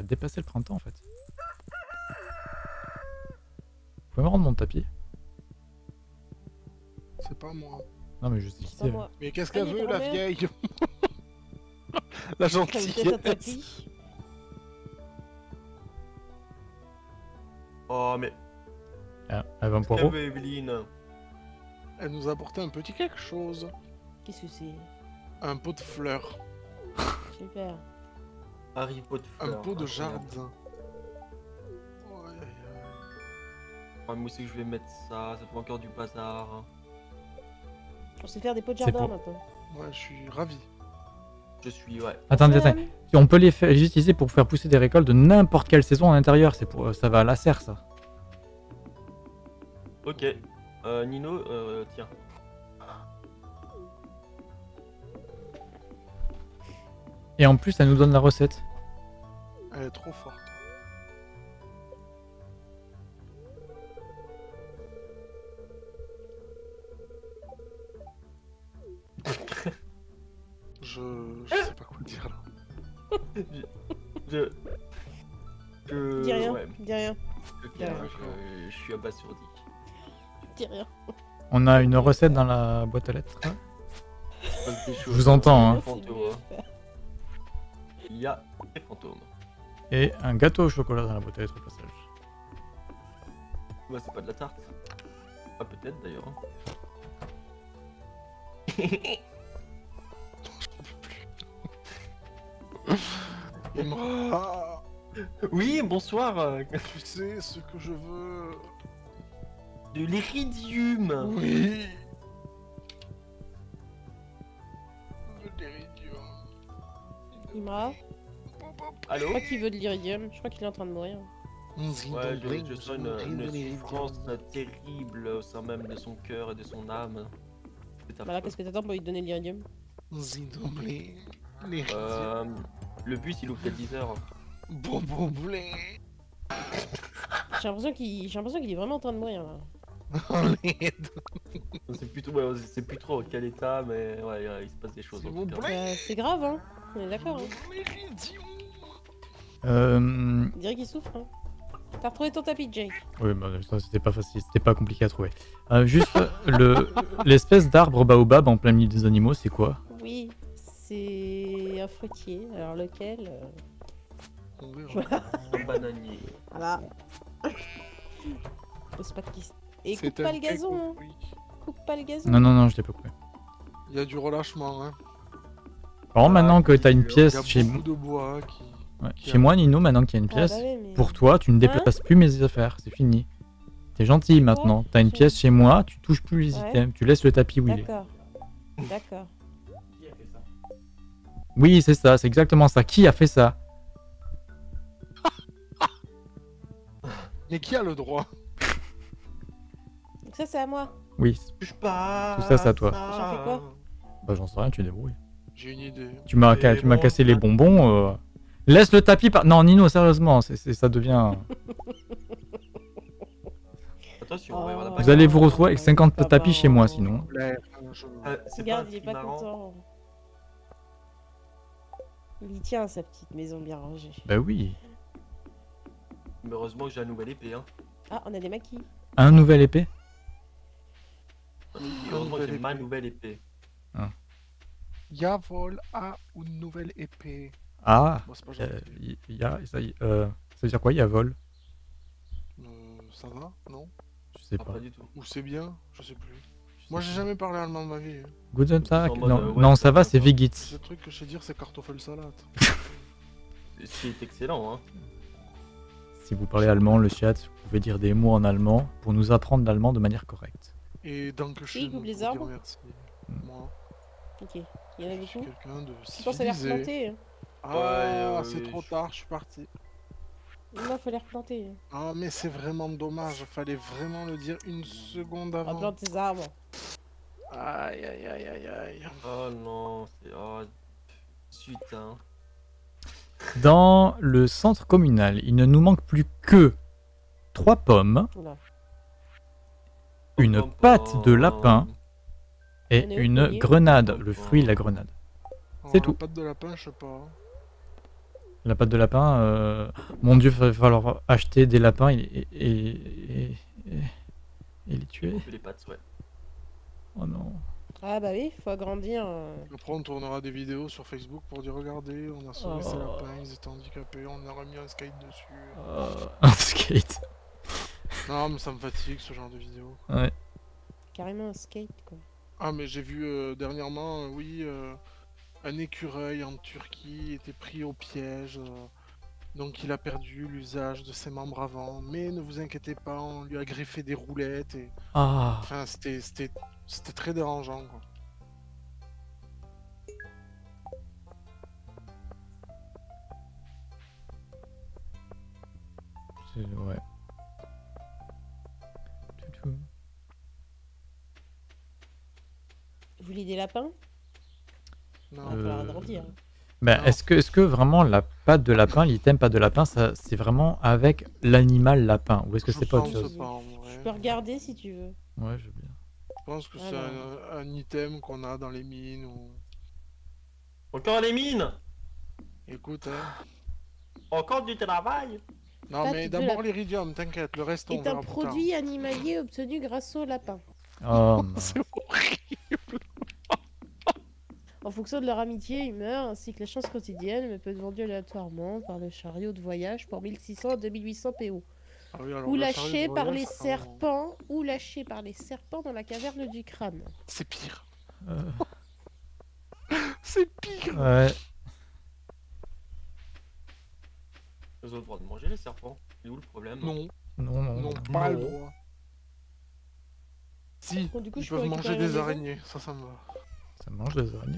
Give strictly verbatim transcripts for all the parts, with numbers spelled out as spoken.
a dépassé le printemps en fait. Vous pouvez me rendre mon tapis? C'est pas moi. Non mais je sais qui C'est pas c'est. moi. Mais qu'est-ce Ah, qu'elle il y a veut, la grand-mère. vieille? La T'as gentille. peut-être un tapis. Oh, mais. Ah, elle va un Eh poireau. ben, Evelyne. Elle nous a apporté un petit quelque chose. Qu'est-ce que c'est? Un pot de fleurs. Super. Harry Potter. Un pot de incroyable. jardin. Ouais, ouais, ouais. Ah, moi aussi, je vais mettre ça. Ça fait encore du bazar. On sait faire des pots de C'est jardin pour- maintenant. Ouais, je suis ravi. Je suis, ouais. Attendez, Madame. attendez. On peut les, faire, les utiliser pour faire pousser des récoltes de n'importe quelle saison à l'intérieur. C'est pour, ça va à la serre ça. Ok. Euh, Nino, euh, tiens. Et en plus, ça nous donne la recette. Elle est trop forte. Je... je sais pas quoi dire là. Je. Je. Dis rien, Ouais. dis rien, Ok, Dis rien. je, je suis abasourdi. dis rien. On a une recette dans la boîte à lettres. Je vous entends, hein. Il y a des fantômes. Et un gâteau au chocolat dans la boîte à lettres au passage. Ouais, c'est pas de la tarte. Ah, peut-être d'ailleurs. Imra, Oui, bonsoir. euh, tu sais ce que je veux. De l'iridium. Oui. Je veux de l'iridium. Imra, Allô? je crois qu'il veut de l'iridium. Je crois qu'il est en train de mourir. Ouais, je, je sens une, une souffrance terrible au sein même de son cœur et de son âme. C'est Bah là, affreux. qu'est-ce que t'attends pour lui donner de l'iridium? Zindomblé. L'iridium. Euh, le bus il ouvre qu'à dix heures. Bon, bon, blé. J'ai l'impression qu'il j'ai l'impression qu'il est vraiment en train de mourir là. C'est plutôt, ouais, c'est plus trop quel état, mais ouais, ouais, il se passe des choses. S'il En vous tout cas. plaît. Bah, c'est grave, hein. On est d'accord, hein. L'iridium. Euh... On dirait qu'il souffre, hein. T'as retrouvé ton tapis, Jake. Oui, bah, ça c'était pas facile, c'était pas compliqué à trouver. Euh, juste, le l'espèce d'arbre baobab en plein milieu des animaux, c'est quoi? Oui, c'est un fruitier. Alors lequel euh, On verra. Un bananier. Voilà. Pose pas de questions. Et C'est coupe pas un le gazon, hein. cake, oui. Coupe pas le gazon. Non, non, non, je l'ai pas coupé. Il y a du relâchement, hein. Alors maintenant que t'as une Il y pièce a chez, beaucoup de bois qui... ouais, qui chez moi, Nino, maintenant qu'il y a une Ah, pièce, bah ouais, mais- pour toi, tu ne déplaces plus mes affaires, c'est fini. T'es gentil maintenant, t'as une J'ai- pièce chez moi, tu touches plus les Ouais. items, tu laisses le tapis où il est. D'accord. D'accord. Oui, c'est ça, c'est exactement ça. Qui a fait ça? Mais qui a le droit? Donc ça, c'est à moi. Oui, Je pas. Tout ça, c'est à toi. J'en fais quoi? bah j'en sais rien, tu débrouilles. J'ai une idée. Tu m'as Et ca- tu m'as bon, cassé les ça- bonbons. euh, Laisse le tapis par... Non, Nino, sérieusement, c'est c'est- ça devient... Attention, ouais, on a Oh. pas Vous allez vous Oh, retrouver avec cinquante pas tapis chez moi, marrant. sinon. Ouais, je- Euh, c'est Regarde, pas il est un pas truc marrant. content. Il y tient à sa petite maison bien rangée. Bah oui. Mais heureusement que j'ai un nouvel épée, hein. Ah, on a des maquis. Un nouvel épée? Heureusement que nouvelle j'ai ma épée. nouvelle épée. Yavol a une nouvelle épée. Ah, Bon, c'est pas euh, gentil. y, y a, ça, y- euh, ça veut dire quoi, il y a vol? Euh, ça va? Non? Je sais Ah, pas. pas du tout. Ou c'est bien? Je sais plus. Moi, j'ai jamais parlé allemand de ma vie. hein. Guten Tag? En mode, Non, euh, ouais, non, ça ça va, va, c'est quoi. Le Vigitz. seul truc que je sais dire, c'est Kartoffelsalat. Ce qui est excellent, hein. Si vous parlez allemand, le chat, vous pouvez dire des mots en allemand pour nous apprendre l'allemand de manière correcte. Et Dankeschön. coupe les pour dire arbres. merci. Hmm. Moi, Ok. Il y en a je suis beaucoup. quelqu'un de Je pense à les civilisé. replanter. hein. Ah, Ouais, c'est euh, trop je- tard, je suis parti. Non, faut les replanter. hein. Ah, mais c'est vraiment dommage. Fallait vraiment le dire une seconde avant. Replante tes arbres. Aïe, aïe, aïe, aïe, aïe. Oh non, c'est. Oh. Zut, hein. Dans le centre communal, il ne nous manque plus que trois pommes, Oula. une Pom, pom, pâte de lapin et On est où, une Pouillet grenade, le fruit, la grenade. C'est Oh, tout. La pâte de lapin, je sais pas. La pâte de lapin, euh, mon dieu, il va falloir acheter des lapins et, et, et, et- et les tuer. Couper les pattes, ouais. Oh non. Ah bah oui, faut agrandir. euh. Après, on tournera des vidéos sur Facebook pour dire regardez, on a sauvé ces Oh. lapins, ils étaient handicapés, on leur a mis un skate dessus. Euh, un skate. Non, mais ça me fatigue ce genre de vidéo. Ouais. Carrément un skate, quoi. Ah, mais j'ai vu euh, dernièrement, euh, oui, euh, un écureuil en Turquie était pris au piège. euh, donc il a perdu l'usage de ses membres avant. Mais ne vous inquiétez pas, on lui a greffé des roulettes. Et... Ah. Enfin, c'était c'était- c'était très dérangeant, quoi. C'est- Ouais. Toutou. Vous voulez des lapins? Non. Il va falloir Euh, agrandir. Ben, Non. est-ce que, est-ce que vraiment la pâte de lapin, l'item pâte de lapin, ça, c'est vraiment avec l'animal lapin? Ou est-ce que Je c'est pas autre pense chose? pas, en Je vrai. peux regarder si tu veux. Ouais, je veux bien. Je pense que c'est Alors. un, un item qu'on a dans les mines. Ou... Encore les mines. Écoute, hein. Encore du travail. Non, Pâte mais de d'abord lapin. l'iridium, t'inquiète, le reste on Est un verra plus tard. produit animalier obtenu grâce au lapin. Oh non. C'est horrible. En fonction de leur amitié, humeur, ainsi que les chances quotidiennes, mais peut être vendu aléatoirement par le chariot de voyage pour mille six cents à deux mille huit cents P O. Ah oui, alors Ou le chariot lâché de par voyage, les ça, vraiment, serpents, ou lâché par les serpents dans la caverne du crâne. C'est pire. Euh, C'est pire. ouais. Ils ont le droit de manger les serpents. C'est où le problème? Non, Non, non, non, non. pas le Non. droit. Si, Bon, du coup, ils je peux peuvent manger récupérer la des maison araignées, ça, ça me va. Ça mange des araignées.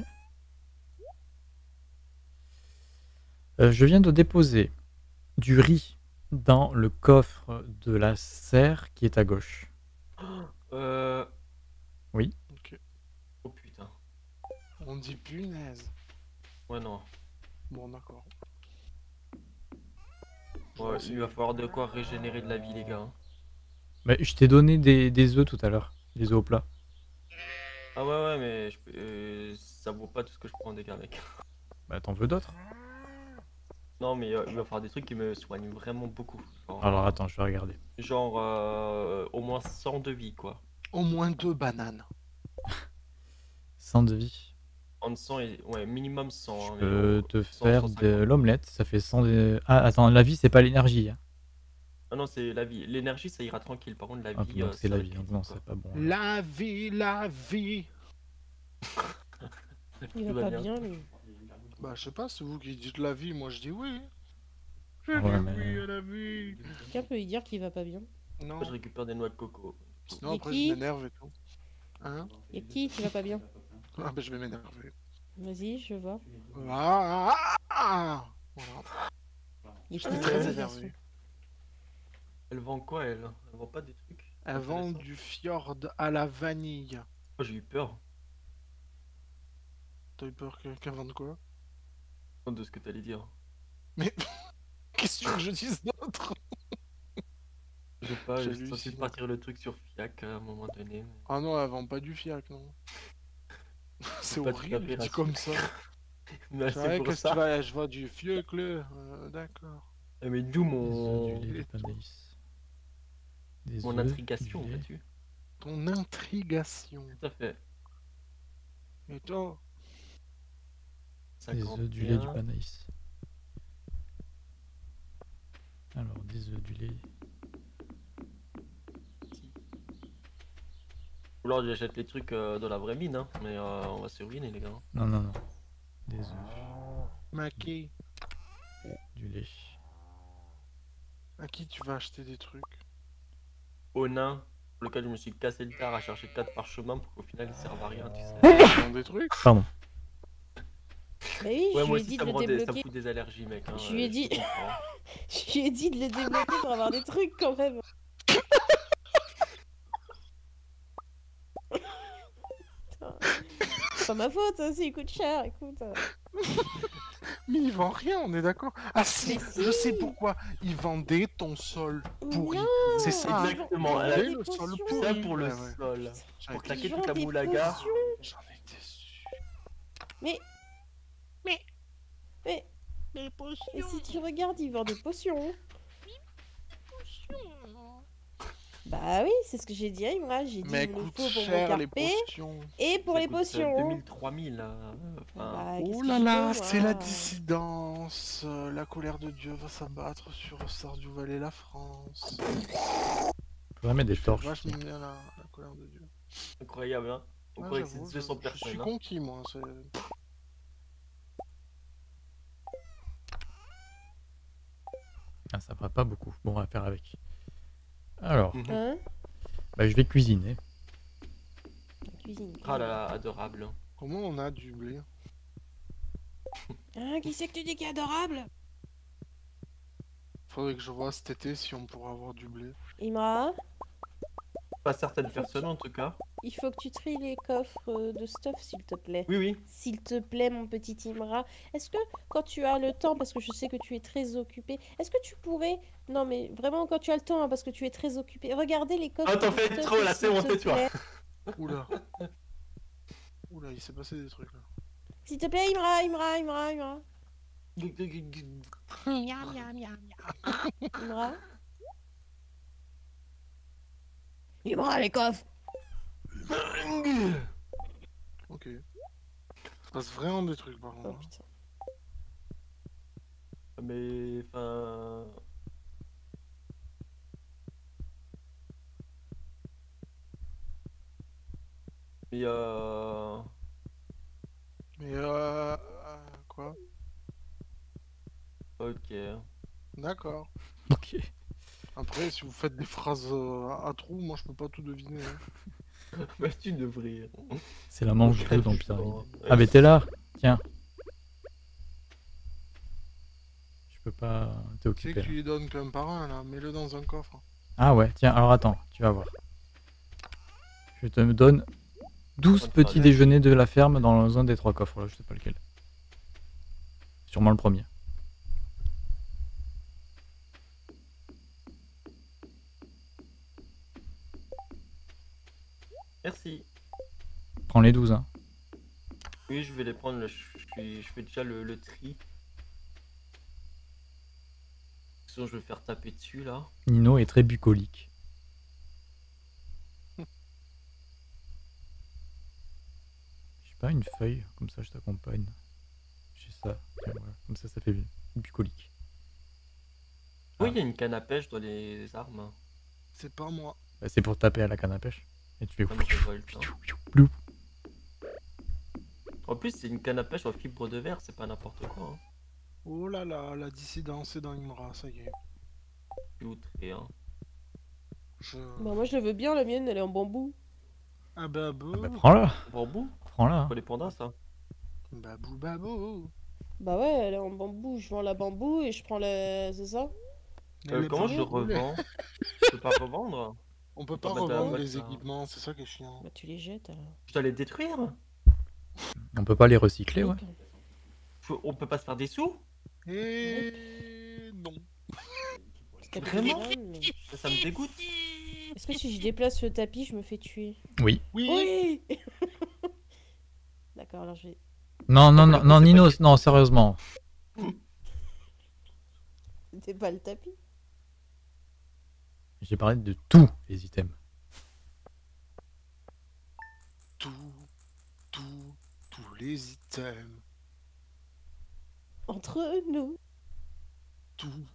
Euh, je viens de déposer du riz dans le coffre de la serre qui est à gauche. Euh... Ok. Oh putain. On dit punaise. Ouais, non. Bon, d'accord. Ouais, il va falloir de quoi régénérer de la vie, les gars. hein. Mais je t'ai donné des, des œufs tout à l'heure. Des œufs au plat. Ah ouais, ouais, mais je peux- euh, ça vaut pas tout ce que je prends en dégâts, mec. Bah t'en veux d'autres? Non, mais euh, il va falloir des trucs qui me soignent vraiment beaucoup. Genre, Alors attends, je vais regarder. genre euh, au moins cent de vie, quoi. Au moins deux bananes. cent de vie. En cent et... Ouais, minimum cent. Je hein, mais peux au- te cent, faire cent de cinquante. l'omelette. Ça fait cent de... Ah attends, la vie c'est pas l'énergie. Hein. Ah non, c'est la vie. L'énergie, ça ira tranquille. Par contre, la Ah, vie, donc euh, c'est ça la va vie. être Donc critique, non, quoi. c'est pas bon. La vie, la vie. Il Tout va va pas bien. bien, lui. Bah, je sais pas, c'est vous qui dites la vie, moi je dis oui. Je Ouais, dis mais- oui à la vie. Quelqu'un peut lui dire qu'il va pas bien. Non, Moi, je récupère des noix de coco. sinon Et après qui je m'énerve et tout. Hein? Et qui qui va pas bien? Ah, bah je vais m'énerver. Vas-y, je vois. Ah, ah, ah. Voilà. Il est Je suis très très énervé, énervé. Elle vend quoi, elle? Elle vend pas des trucs Elle vend intéressants? du fjord à la vanille. Oh, j'ai eu peur T'as eu peur que- qu'elle vende quoi? de ce que t'allais dire. Qu'est-ce que tu veux que je dise d'autre? Je sais pas, J'hallucine. j'ai censé partir le truc sur Fiac à un moment donné. mais- Ah non, elle vend pas du fiac, non. C'est Pas tout à horrible, fait dit raciste. comme ça. Mais C'est c'est vrai, pour qu'est-ce que ça. tu vas... Je vois du fiac là. Euh, D'accord. Eh, Mais d'où Des œufs, mon... du lait, du pain d'aïs. Des mon œufs, intrigation, du lait. vois-tu? Ton intrigation. Tout à fait. Et toi? Des œufs, du lait, du cinquante et un. pain d'aïs. Alors, des œufs, du lait. Ou alors j'achète les trucs euh, dans la vraie mine, hein. Mais euh, on va se ruiner, les gars. Non, non, non. Des œufs, Maki, du lait. à qui tu vas acheter des trucs? Au nain, pour lequel je me suis cassé le tard à chercher quatre parchemins pour qu'au final ils servent à rien, tu sais. Tu vends des trucs? Pardon. Bah oui, Ouais, je moi lui ai aussi dit ça de me, le rend des... ça me débloquer. fout des allergies, mec. Hein. Je lui ai euh, dit- te comprends. Je lui ai dit de le débloquer pour avoir des trucs quand même. Putain. C'est pas ma faute, hein, s'il coûte cher, écoute. Mais il vend rien, on est d'accord? Ah si, Mais je sais si. pourquoi. Il vendait ton sol pourri. Non, C'est ça. il Exactement, vend- il elle vend a des le sol potions. pourri. Ça pour le Ouais, ouais. sol. J'en Pour étais- claquer Il toute vend la des moulaga. potions. J'en étais sûr. Mais... Mais... Les potions. Et si tu regardes, ils vendent des potions. potions. Bah oui, c'est ce que j'ai dit à Imra. J'ai dit Mais il me le coûte faut pour mon cher les carpé potions. et pour Ça les coûte, euh, potions. deux mille, trois mille. euh, Enfin, Bah, qu'est-ce Oh que là j'y là, peux, c'est la moi dissidence. Euh, La colère de Dieu va s'abattre sur Stardew Valley, la France. Faudrait mettre des Je fais torches ici. vachement bien la, la colère de Dieu. incroyable, hein. On Ouais, croyait que j'avoue, c'était deux cents je, je suis personnes. Hein. conquis, moi. c'est- Ah, ça fera pas beaucoup. Bon, on va faire avec. Alors, Mhm. Hein bah, je vais cuisiner. La cuisine. Ah là là, adorable. Comment on a du blé? Hein, qui c'est que tu dis qui est adorable? Faudrait que je vois cet été si on pourra avoir du blé. Imra, Pas certaines personnes en tout cas. il faut que tu tries les coffres euh, de stuff, s'il te plaît. Oui, oui. S'il te plaît, mon petit Imra, est-ce que quand tu as le temps, parce que je sais que tu es très occupé, est-ce que tu pourrais, non mais vraiment quand tu as le temps, hein, parce que tu es très occupé, regardez les coffres Ah, t'en de fais stuff, trop là, c'est s'il bon, te tais-toi. plaît. Oula. Oula, il s'est passé des trucs là. S'il te plaît, Imra, Imra, Imra, Imra, Miam, miam, miam, Imra. Imra, les coffres. Ok. Il se passe vraiment des trucs par contre. Oh hein. putain. Mais enfin. Mais euh. Mais euh... euh, Quoi? Ok. D'accord. Ok. Après, si vous faites des phrases euh, à, à trous, moi je peux pas tout deviner. hein. Bah, tu devrais. C'est la manche Calme, deux dans justement. Pyramide. Ouais. Ah, mais t'es là. Tiens. Je peux pas. T'es Tu sais occupé. que là. tu lui donnes qu'un par un là, mets-le dans un coffre. Ah ouais, tiens, alors attends, tu vas voir. Je te donne douze Bonne petits soirée. déjeuners de la ferme dans un des trois coffres, là, je sais pas lequel. Sûrement le premier. Merci. Prends les douze, hein. Oui, je vais les prendre. Là, je, suis- je fais déjà le, le tri. Sinon, je vais me faire taper dessus là. Nino est très bucolique. J'ai pas une feuille, comme ça je t'accompagne. J'ai ça, tiens, voilà. Comme ça ça fait bucolique. Oui, Ah. il y a une canne à pêche dans les armes. C'est pas moi. Bah, c'est pour taper à la canne à pêche. Et tu fais... Ah, mais je vois le temps. Blou. En plus, c'est une canne à pêche en fibre de verre, c'est pas n'importe quoi. Hein. Oh là là, la dissidence est dans Imra, ça y est. Je suis outré, hein. Je... Bah moi je le veux bien, la mienne elle est en bambou. Ah bah bou. Ah bah, prends-la, Bambou, prends-la. hein. pas les pandas ça. Babou babou. Bah ouais, elle est en bambou, je vends la bambou et je prends la... c'est ça? Euh, Les comment je le bambous, les- revends? Je peux pas revendre? On peut Faut pas mettre la revendre boîte, les là. équipements, c'est ça qui est chiant. Bah tu les jettes alors. Je dois les détruire? On peut pas les recycler, ouais. Faut- On peut pas se faire des sous? Et non. Vraiment? Capitaine. Ça, ça me dégoûte. Est-ce que si je déplace le tapis, je me fais tuer? Oui. Oui. Oui. D'accord, alors je vais... Non, non, non, Alors, non, c'est Nino, pas- non, sérieusement. C'était pas le tapis. J'ai parlé de tous les items. Tout, tout, tous les items. Entre nous. Tout,